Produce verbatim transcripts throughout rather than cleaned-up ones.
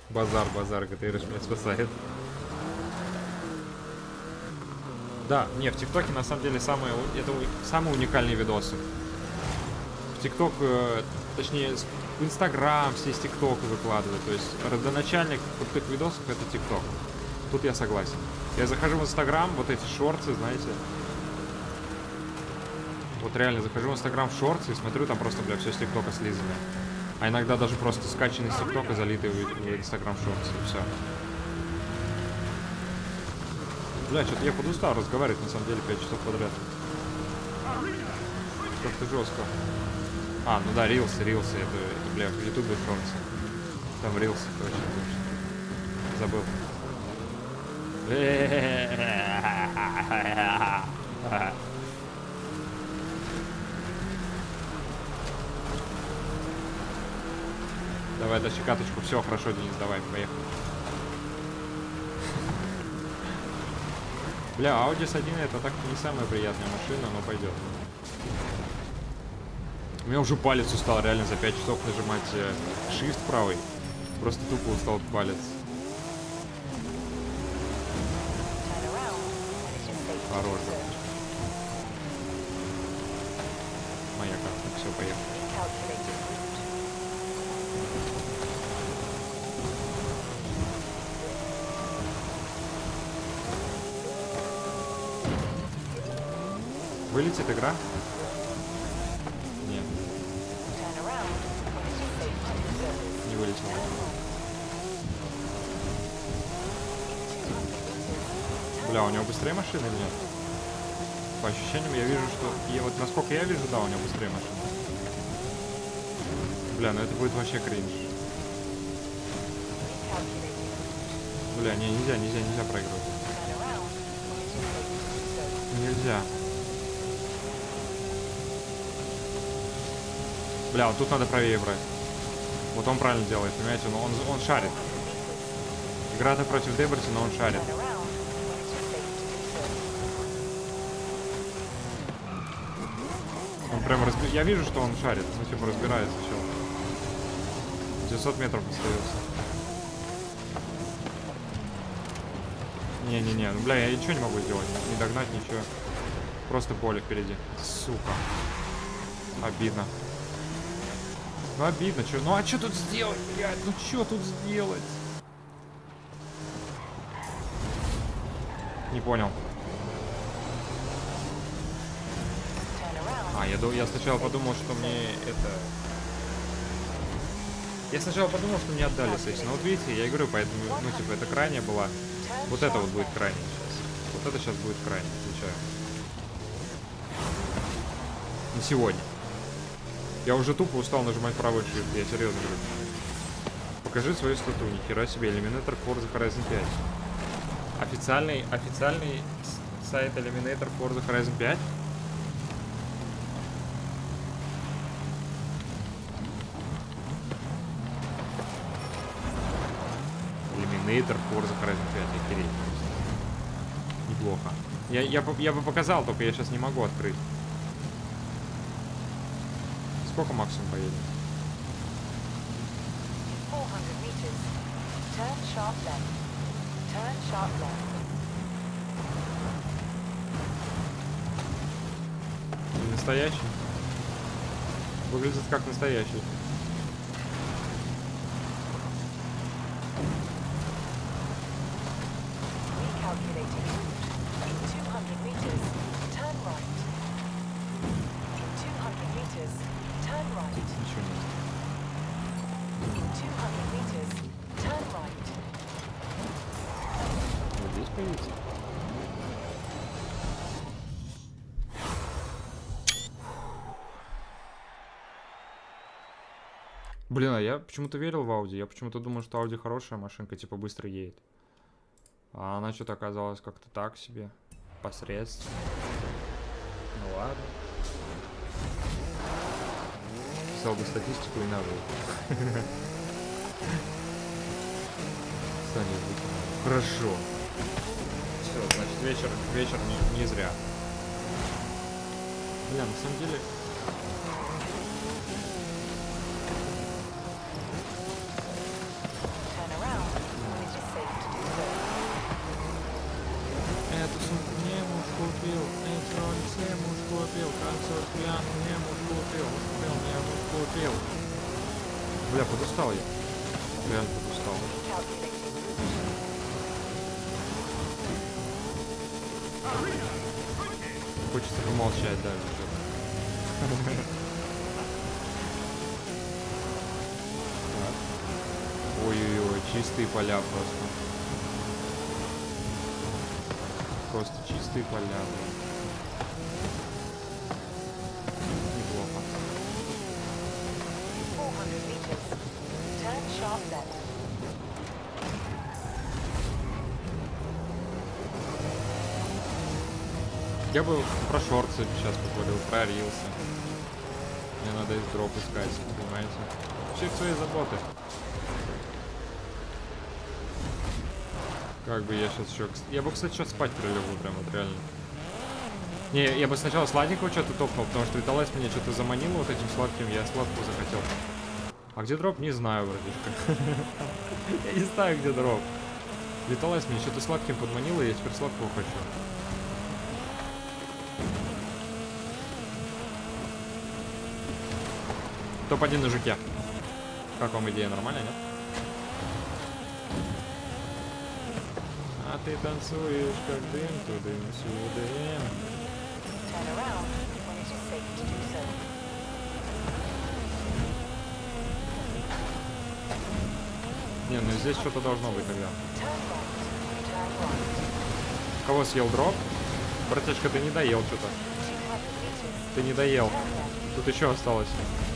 Базар, базар, ГТР меня спасает. Да, не, в ТикТоке на самом деле самые, это самые уникальные видосы. В ТикТок, э, точнее, в Инстаграм все из ТикТока выкладывают. То есть родоначальник крутых видосов — это ТикТок. Тут я согласен. Я захожу в Инстаграм, вот эти шорты, знаете. Вот реально захожу в Инстаграм в шорты и смотрю, там просто, бля, все с ТикТока слизано. А иногда даже просто скачанный с ТикТока, залитый в Инстаграм шорты, и все. Бля, что-то я подустал разговаривать, на самом деле, пять часов подряд. Как-то жестко. А, ну да, рилсы, рилсы, это, это бля, в Ютубе шорты. Там рилсы, точно, точно. Забыл. Давай, дальше каточку. Все, хорошо, Денис, давай, поехали. Бля, Audi эс один это так не самая приятная машина, но пойдет. У меня уже палец устал реально за пять часов нажимать э, Shift правый. Просто тупо устал палец. Хорош. Моя карта, все, поехали. Вылетит игра? Нет. Не вылетела. Бля, у него быстрее машина или нет? По ощущениям я вижу, что... Я, вот насколько я вижу, да, у него быстрее машина. Бля, ну это будет вообще кринж. Бля, не, нельзя, нельзя, нельзя проигрывать. Нельзя. Бля, вот тут надо правее брать. Вот он правильно делает, понимаете? Но он, он шарит. Игра-то против Деберти, но он шарит. Он прям разби... Я вижу, что он шарит. Ну, типа, разбирается все. девятьсот метров остается. Не-не-не, ну, бля, я ничего не могу сделать. Не догнать, ничего. Просто поле впереди. Сука. Обидно. Ну, обидно. Чё? Ну, а что тут сделать, блядь? Ну, что тут сделать? Не понял. А, я, я сначала подумал, что мне это... Я сначала подумал, что мне отдали сессию. Но вот видите, я и говорю, поэтому, ну, типа, это крайняя была. Вот это вот будет крайняя сейчас. Вот это сейчас будет крайняя, отвечаю. На сегодня. Я уже тупо устал нажимать правый shift, я серьезно говорю. Покажи свою стату, нихера себе, Eliminator Forza Horizon пять. Официальный, официальный сайт Eliminator Forza Horizon пять? Eliminator Forza Horizon пять, охереть. Неплохо. Я, я, я бы показал, только я сейчас не могу открыть. Сколько максимум поедет? Настоящий? Выглядит как настоящий. Блин, а я почему-то верил в Audi. Я почему-то думал, что Audi хорошая машинка, типа быстро едет. А она что-то оказалась как-то так себе. Посредственно. Ну ладно. Писал бы статистику и навык. Хорошо. Все, значит, вечер, вечер не, не зря. Бля, на самом деле... Бля, подустал я. Реально подустал. Хочется помолчать даже. Ой-ой-ой, чистые поля просто. Просто чистые поля. Неплохо. Я бы про шорты сейчас поговорил, про рилсы. Мне надо их дроп искать, понимаете? Все свои заботы. Как бы я сейчас еще... Я бы, кстати, сейчас спать прилегу, прям вот реально. Не, я бы сначала сладенького что-то топнул, потому что Виталайс меня что-то заманил вот этим сладким, я сладкого захотел. А где дроп? Не знаю, братишка. Я не знаю, где дроп. Виталайс меня что-то сладким подманил, и я теперь сладкого хочу. топ один на жуке. Как вам идея? Нормально, нет? А ты танцуешь, как дым, тудым-сюдым. Не, ну здесь что-то должно быть тогда. Кого съел дроп? Братишка, ты не доел что-то. Ты не доел. Тут еще осталось.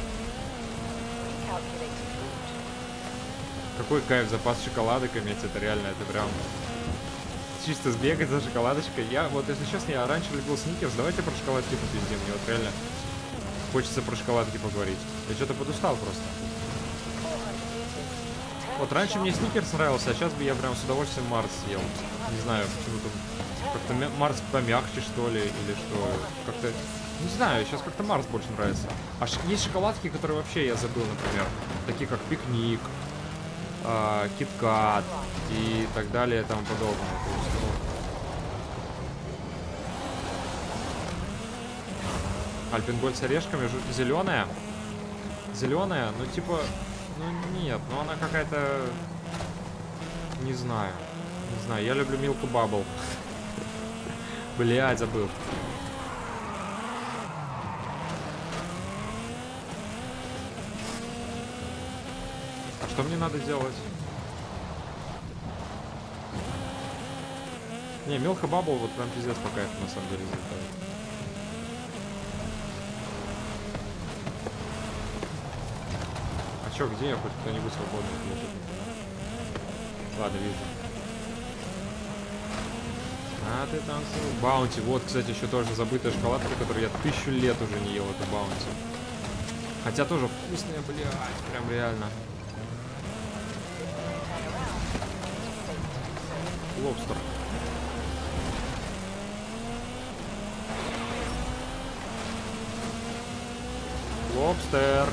Какой кайф, запас шоколадок иметь, это реально, это прям... Чисто сбегать за шоколадочкой. Я, вот, если честно, я раньше любил сникерс, давайте про шоколадки попиздим, мне вот реально хочется про шоколадки поговорить. Я что-то подустал просто. Вот раньше мне сникерс нравился, а сейчас бы я прям с удовольствием Марс съел. Не знаю, почему-то как-то Марс помягче, что ли, или что, как-то... Не знаю, сейчас как-то Марс больше нравится. А есть шоколадки, которые вообще я забыл, например. Такие как Пикник, э, Киткат и так далее и тому подобное. То есть, ну... Альпенгольд с орешками, зеленая. Зеленая, ну типа... Ну нет, ну она какая-то... Не знаю. Не знаю, я люблю Milk Bubble. Блядь, забыл. А что мне надо делать? Не, Milk Bubble вот прям пиздец по кайфу на самом деле залетает. А чё, где я хоть кто-нибудь свободный? Ладно, вижу. А ты танцуешь. Баунти. Вот, кстати, еще тоже забытая шоколадка, которую я тысячу лет уже не ел, это Баунти. Хотя тоже вкусная, блядь, прям реально. Лобстер. Лобстер.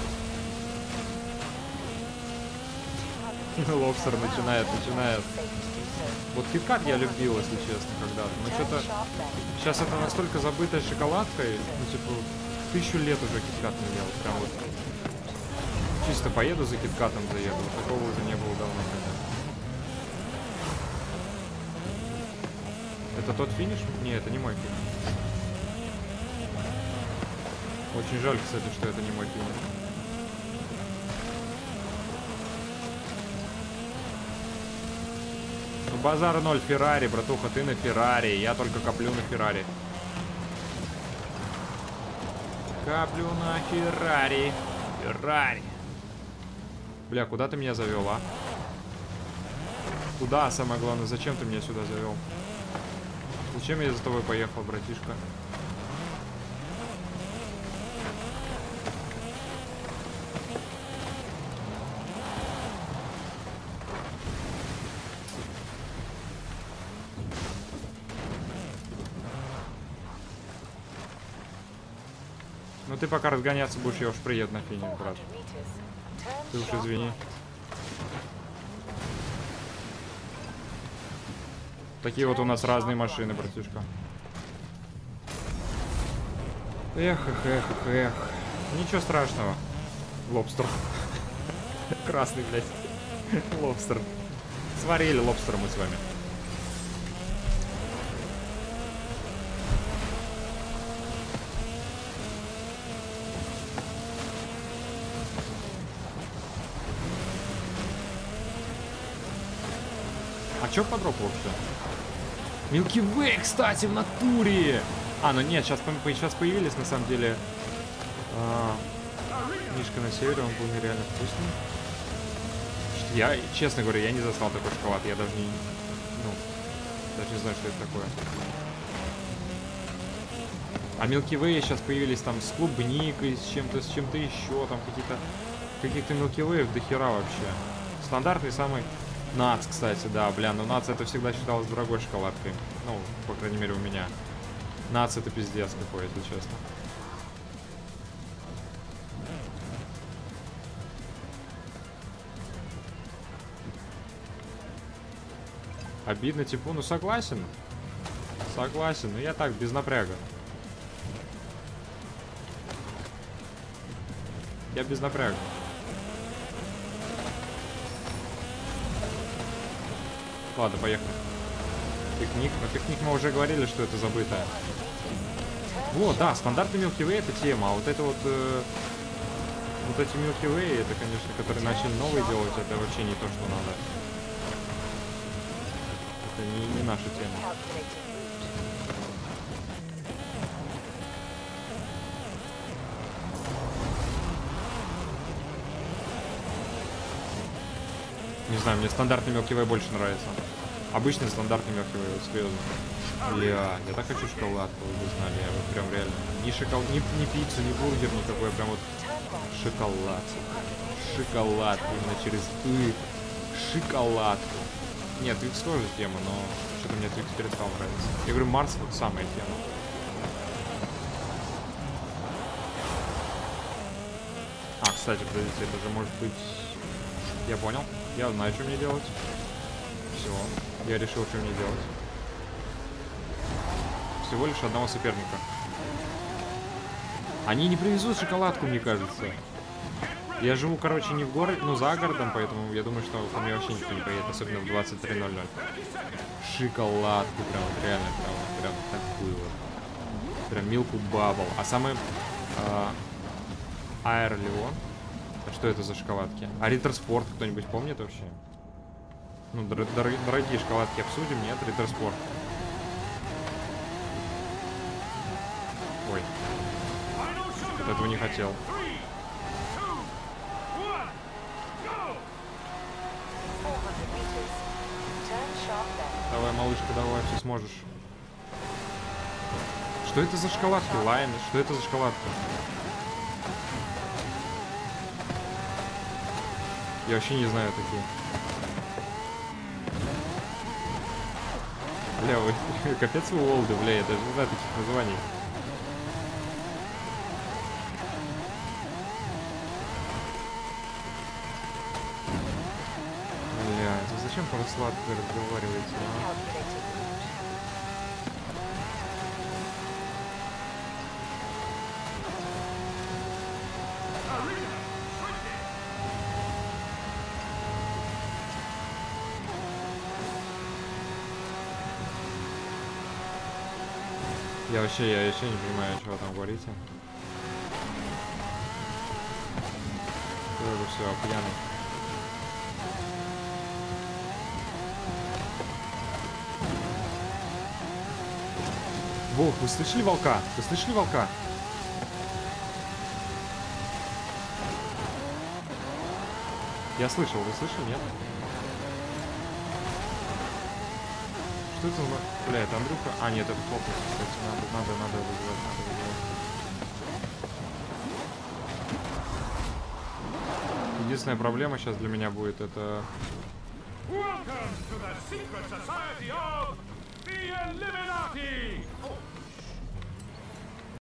Лобстер начинает, начинает. Вот Киткат я любил, если честно, когда-то. Но что-то... Сейчас это настолько забытая шоколадка, ну, типа, тысячу лет уже Киткат не ел. Прям вот... Чисто поеду за Киткатом, заеду. Такого уже не было давно. Это тот финиш? Не, это не мой финиш. Очень жаль, кстати, что это не мой финиш. Базар ноль, Феррари, братуха, ты на Феррари, я только коплю на Феррари. Коплю на Феррари. Феррари. Бля, куда ты меня завел, а? Куда, самое главное, зачем ты меня сюда завел? Зачем я за тобой поехал, братишка? Ну ты пока разгоняться будешь, я уж приеду на финиш, брат. Ты уж извини. Такие вот у нас разные машины, братишка. Эх, эх, эх, эх, эх. Ничего страшного. Лобстер. Красный, блядь. Лобстер. Сварили лобстера мы с вами. А чё по дропу вообще? Milky Way, кстати, в натуре! А, ну нет, сейчас, сейчас появились, на самом деле, а, книжка на севере, он был нереально вкусный. Я, честно говоря, я не застал такой шоколад, я даже не, ну, даже не знаю, что это такое. А Milky Way сейчас появились там с клубникой, с чем-то, с чем-то еще, там какие-то, каких-то Milky Way до хера вообще. Стандартный самый Нац, кстати, да, бля, ну Нац это всегда считалось дорогой шоколадкой, ну, по крайней мере у меня. Нац это пиздец какой, если честно. Обидно, типа, ну согласен. Согласен, но я так, без напряга. Я без напряга. Ладно, поехали. Пикник. Но пикник мы уже говорили, что это забытое. Вот, да, стандартный Milky Way это тема. А вот это вот... Э, вот эти Milky Way, это, конечно, которые начали новые делать, это вообще не то, что надо. Это не, не наша тема. Не знаю, мне стандартный Milky Way больше нравится. Обычный стандартный Milky Way, вот серьезно. Бля, я так хочу шоколадку, вы знали, я вот прям реально. Ни шокол... ни, ни пиццу, ни бургер никакой, прям вот шоколад. Шоколадку именно через «ы». Шоколадку. Нет, Твикс тоже тема, но что-то мне Твикс перестал нравиться. Я говорю, Марс вот самая тема. А, кстати, подождите, это же может быть... Я понял. Я знаю, что мне делать. Все. Я решил, что мне делать. Всего лишь одного соперника. Они не привезут шоколадку, мне кажется. Я живу, короче, не в городе, но за городом, поэтому я думаю, что ко мне вообще никто не поедет, особенно в двадцать три ноль ноль. Шоколадку, прям вот реально, прям, прям такую вот. Прям Milky Bubble. А самый... Э, Air Leon. Что это за шоколадки? А Риттер-Спорт кто-нибудь помнит вообще? Ну, дор дор дорогие шоколадки обсудим, нет? Риттер-Спорт. Ой. Вот этого не хотел. Давай, малышка, давай, все сможешь. Что это за шоколадки? Лайн? Что это за шоколадки? Я вообще не знаю такие. Бля, вы капец вы олды, бля, я даже не знаю таких названий. Бля, это зачем про сладкое разговариваете, а? Я вообще, я вообще не понимаю, что вы там говорите. Тоже все, пьяный. Волк, вы слышали волка? Вы слышали волка? Я слышал, вы слышали, нет? Что это за... Бля, это Андрюха? А, нет, это хлопец, кстати. Надо, надо, надо вызывать, надо вызывать. Единственная проблема сейчас для меня будет, это...